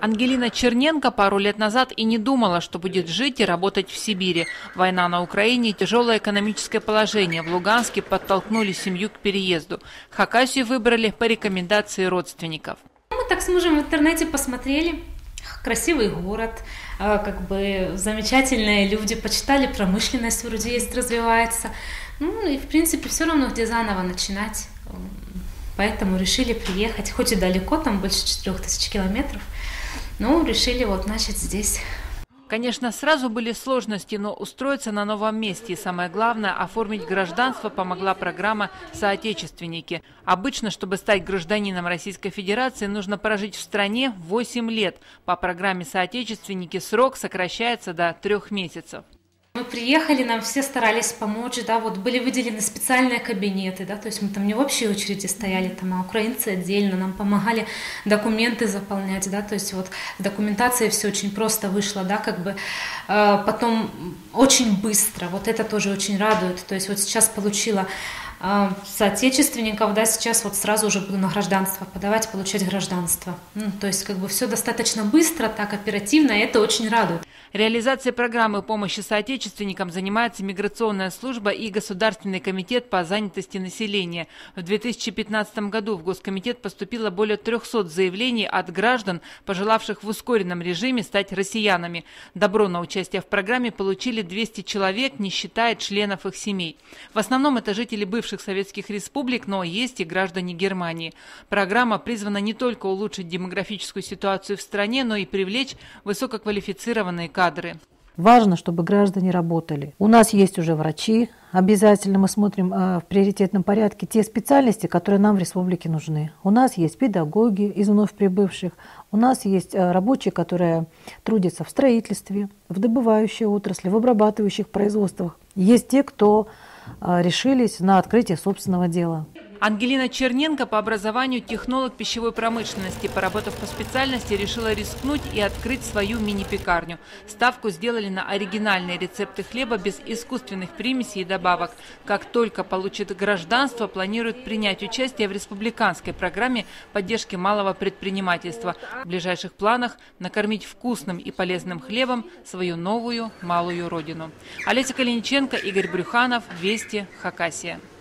Ангелина Черненко пару лет назад и не думала, что будет жить и работать в Сибири. Война на Украине и тяжелое экономическое положение в Луганске подтолкнули семью к переезду. Хакасию выбрали по рекомендации родственников. Мы так с мужем в интернете посмотрели. Красивый город, как бы замечательные люди, почитали, промышленность вроде есть, развивается. Ну и в принципе все равно где заново начинать. Поэтому решили приехать, хоть и далеко, там больше 4000 километров, но решили вот начать здесь. Конечно, сразу были сложности, но устроиться на новом месте и, самое главное, оформить гражданство помогла программа «Соотечественники». Обычно, чтобы стать гражданином Российской Федерации, нужно прожить в стране 8 лет. По программе «Соотечественники» срок сокращается до 3 месяцев. Мы приехали, нам все старались помочь, да, вот были выделены специальные кабинеты, да, то есть мы там не в общей очереди стояли, там, а украинцы отдельно нам помогали документы заполнять, да, то есть вот с документацией все очень просто вышло, да, как бы потом очень быстро, вот это тоже очень радует, то есть вот сейчас получила соотечественников, да, сейчас вот сразу уже буду на гражданство подавать, получать гражданство. То есть как бы все достаточно быстро, так оперативно, и это очень радует. Реализацией программы помощи соотечественникам занимается Миграционная служба и Государственный комитет по занятости населения. В 2015 году в Госкомитет поступило более 300 заявлений от граждан, пожелавших в ускоренном режиме стать россиянами. Добро на участие в программе получили 200 человек, не считая членов их семей. В основном это жители бывших советских республик, но есть и граждане Германии. Программа призвана не только улучшить демографическую ситуацию в стране, но и привлечь высококвалифицированные кадры. Важно, чтобы граждане работали. У нас есть уже врачи. Обязательно мы смотрим в приоритетном порядке те специальности, которые нам в республике нужны. У нас есть педагоги из вновь прибывших. У нас есть рабочие, которые трудятся в строительстве, в добывающей отрасли, в обрабатывающих производствах. Есть те, кто решились на открытие собственного дела. Ангелина Черненко по образованию технолог пищевой промышленности. Поработав по специальности, решила рискнуть и открыть свою мини-пекарню. Ставку сделали на оригинальные рецепты хлеба без искусственных примесей и добавок. Как только получит гражданство, планирует принять участие в республиканской программе поддержки малого предпринимательства. В ближайших планах накормить вкусным и полезным хлебом свою новую малую родину. Олеся Калиниченко, Игорь Брюханов, Вести, Хакасия.